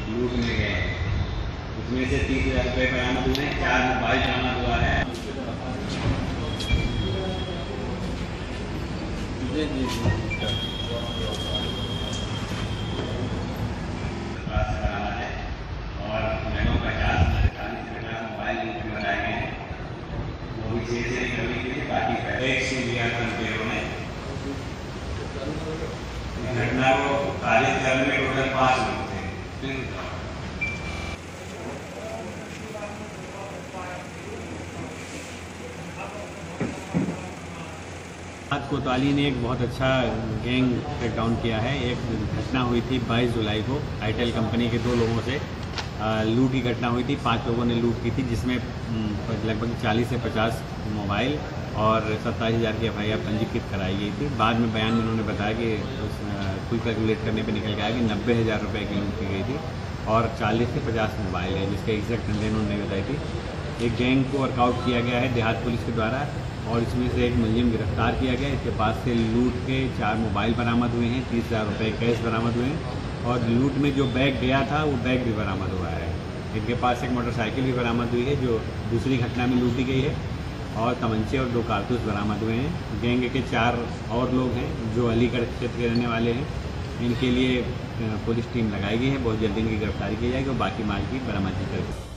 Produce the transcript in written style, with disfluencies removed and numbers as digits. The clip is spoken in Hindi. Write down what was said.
लूट में गए हैं। उसमें से 30,000 रुपये बरामद हुए, 4 मोबाइल बरामद हुआ है। और लगभग 50-40 मोबाइल लूट में बनाए गए हैं। वो भी से करने के लिए बाकी एक से लिया था ने घटना को तारीख करने में टोटल 5 लोग थे। आज कोतवाली ने एक बहुत अच्छा गैंग क्रैकडाउन किया है। एक घटना हुई थी 22 जुलाई को आईटेल कंपनी के 2 लोगों से लूट की घटना हुई थी। 5 लोगों ने लूट की थी, जिसमें लगभग 40 से 50 मोबाइल और 27,000 की FIR पंजीकृत कराई गई थी। बाद में बयान में उन्होंने बताया कि कुल कैलकुलेट करने पे निकल गया कि 90,000 रुपये की लूट की गई थी और 40 से 50 मोबाइल है, जिसके एग्जैक्ट लेन उन्होंने बताई थी। एक गैंग को वर्कआउट किया गया है देहात पुलिस के द्वारा और इसमें से एक मुलजिम गिरफ्तार किया गया। इसके पास से लूट के 4 मोबाइल बरामद हुए हैं, 30,000 रुपये कैश बरामद हुए हैं और लूट में जो बैग गया था वो बैग भी बरामद हुआ है। इनके पास एक मोटरसाइकिल भी बरामद हुई है जो दूसरी घटना में लूटी गई है और तमंचे और 2 कारतूस बरामद हुए हैं। गैंग के 4 और लोग हैं जो अलीगढ़ क्षेत्र के रहने वाले हैं। इनके लिए पुलिस टीम लगाई गई है। बहुत जल्दी इनकी गिरफ्तारी की जाएगी और बाकी माल की बरामदगी करेगी।